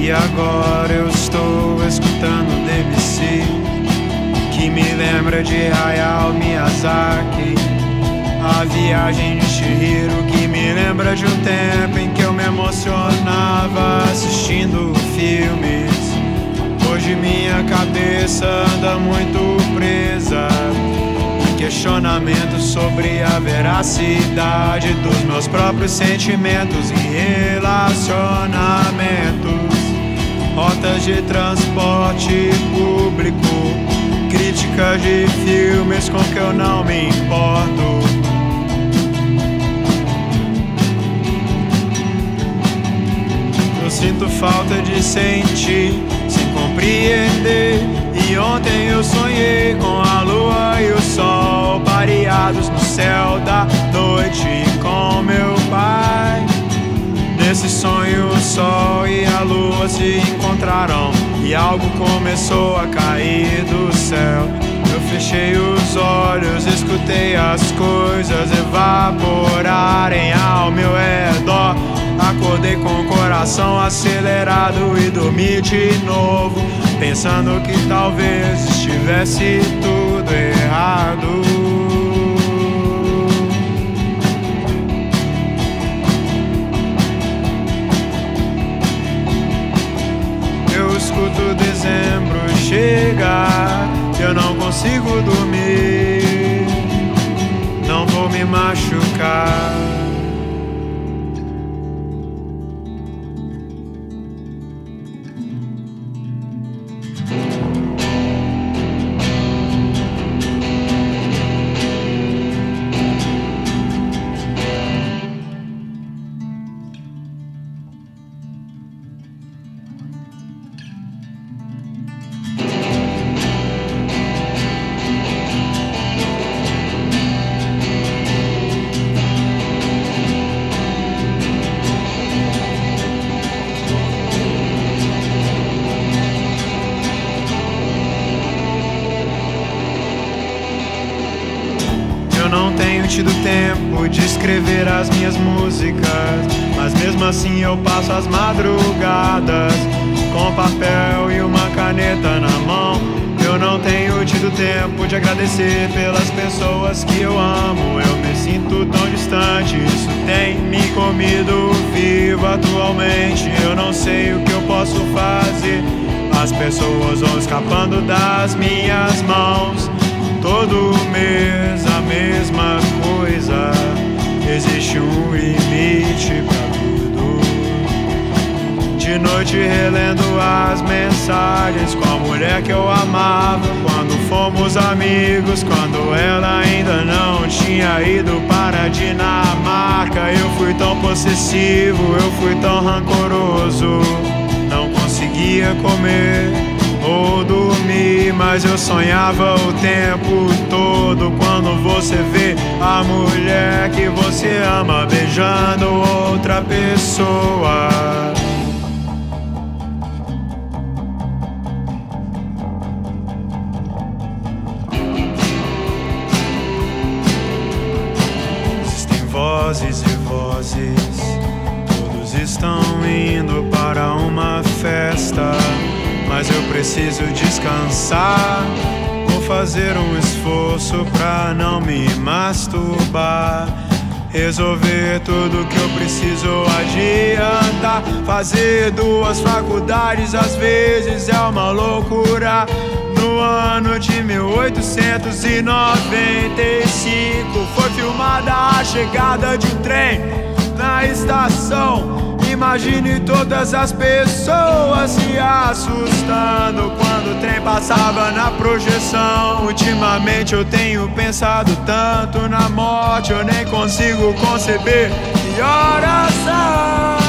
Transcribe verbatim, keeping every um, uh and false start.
E agora eu estou escutando Debussy, que me lembra de Hayao Miyazaki. A viagem de Chihiro, que me lembra de um tempo em que eu me emocionava assistindo filmes. Hoje minha cabeça anda muito presa em questionamentos sobre a veracidade dos meus próprios sentimentos em relacionamentos. Rotas de transporte público, críticas de filmes com que eu não me importo. Eu sinto falta de sentir, sem compreender. E ontem eu sonhei com a lua e o sol pareados no céu da noite com meu pai. Nesse sonho o sol e a lua se encontraram e algo começou a cair do céu. Eu fechei os olhos, escutei as coisas evaporarem ao meu redor. Acordei com o coração acelerado e dormi de novo, pensando que talvez estivesse tudo errado. Eu escuto dezembro chegar, eu não consigo dormir, não vou me machucar. Não tenho tido tempo de escrever as minhas músicas, mas mesmo assim eu passo as madrugadas com papel e uma caneta na mão. Eu não tenho tido tempo de agradecer pelas pessoas que eu amo. Eu me sinto tão distante, isso tem me comido vivo atualmente. Eu não sei o que eu posso fazer, as pessoas vão escapando das minhas mãos. Todo mês a mesma coisa, existe um limite pra tudo. De noite relendo as mensagens com a mulher que eu amava, quando fomos amigos, quando ela ainda não tinha ido para a Dinamarca. Eu fui tão possessivo, eu fui tão rancoroso, não conseguia comer ou dormir, mas eu sonhava o tempo todo quando você vê a mulher que você ama beijando outra pessoa. Existem vozes e vozes, todos estão indo para uma festa, mas eu preciso descansar. Vou fazer um esforço pra não me masturbar, resolver tudo que eu preciso adiantar. Fazer duas faculdades às vezes é uma loucura. No ano de mil oitocentos e noventa e cinco foi filmada a chegada de um trem na estação. Imagine todas as pessoas se assustando quando o trem passava na projeção. Ultimamente eu tenho pensado tanto na morte, eu nem consigo conceber que horas são.